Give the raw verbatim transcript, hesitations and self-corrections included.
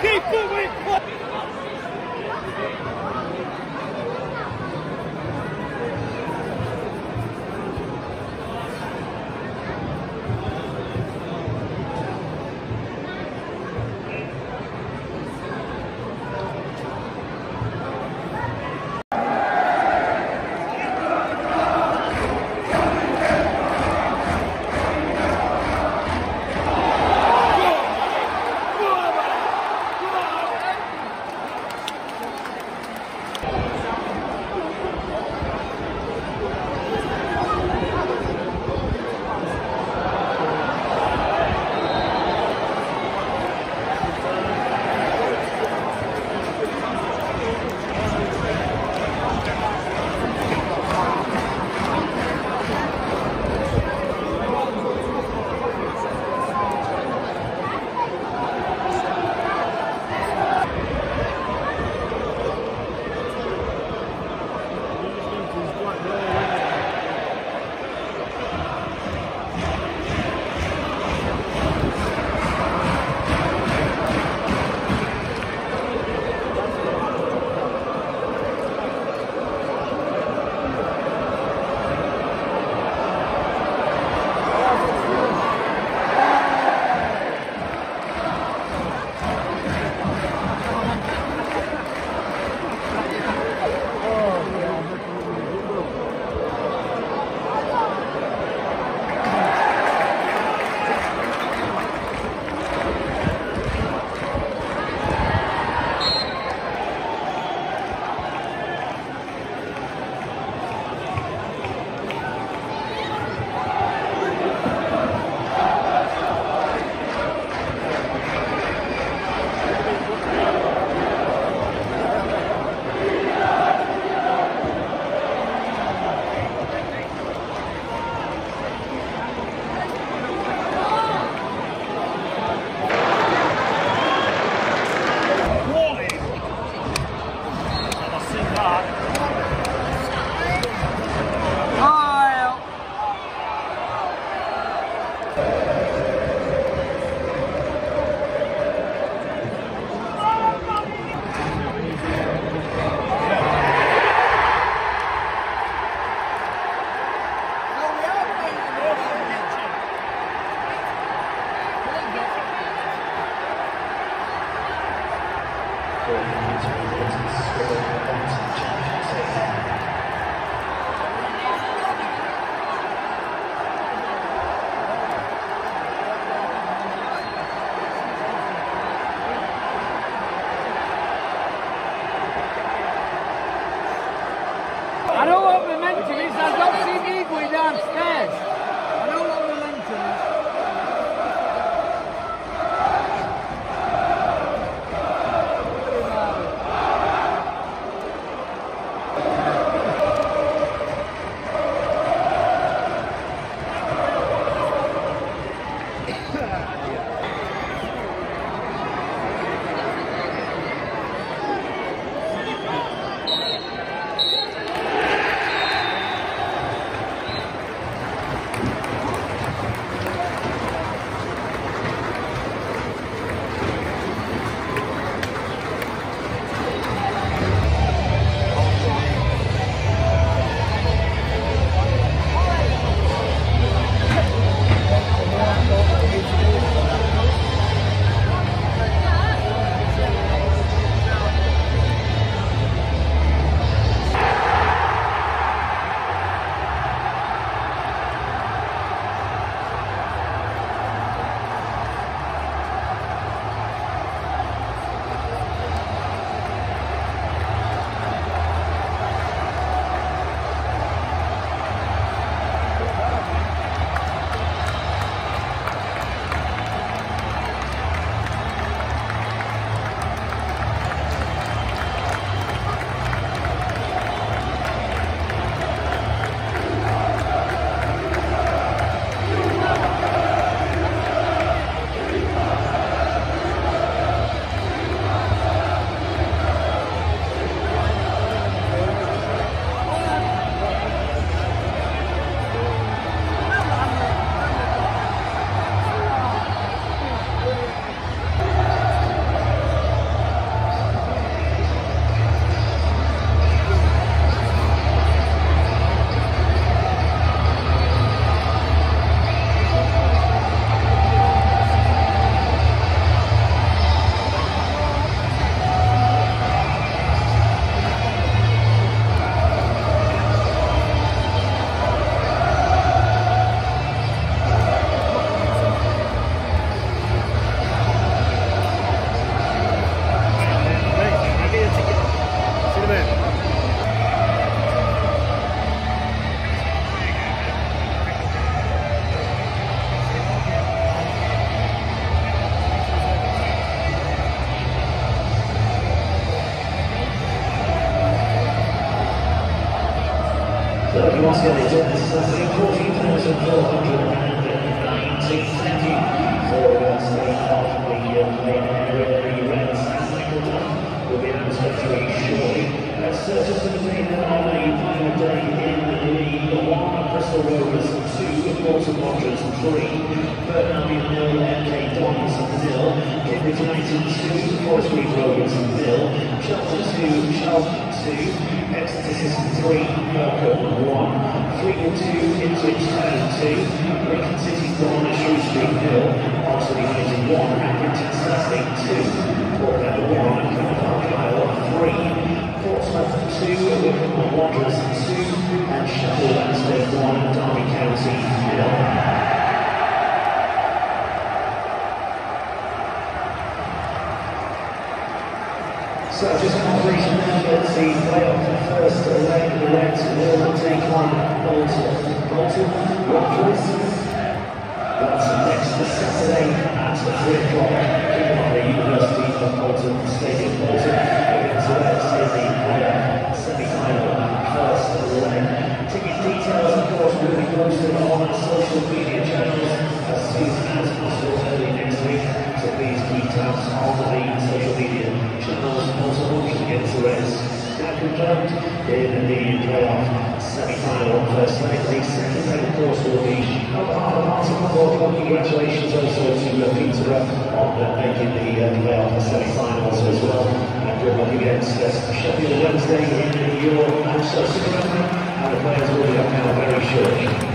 Keep moving! I know what momentum is, I don't see me going downstairs. I know what momentum is. once again they did this Saturday, fourteen thousand four hundred ninety. Thank you for uh, staying off the uh, main area. The Reds and Michael will be announced very shortly. That's uh, just an update then on the final day in League One. Bristol Rovers two, Bolton Wanderers three, Burton nil, M K Dons nil, Cambridge United two, Forest Green Rovers nil, Shelton two, Shelton two, Exeter City three, Melbourne one, Fleetwood two, Ipswich Town two, Lincoln City one, Shrewsbury nil, Barnsley United one, Accrington Saturday two, Port Vale one, Carlisle three, Portsmouth two, Wycombe Wanderers two, and Sheffield Wednesday one, Derby County nil. So just confirmation now that the playoff first leg, the Reds will take on Bolton. Bolton Wanderers. That's next Saturday at three o'clock at the University of Bolton Stadium. Bolton against the Reds in the playoff semi-final first leg. Ticket details, of course, will be posted on social media channels as soon as possible early next week. So please keep tabs on the social media channels. Also looking against the Reds. Now confirmed in the playoff semi-final first leg. The second leg, of course, will be held at Barnsley. Congratulations also to uh, Peterborough on uh, making the uh, playoff semi-finals as well. And good luck against uh, Sheffield Wednesday in your Manchester City, and the players will be up now very shortly.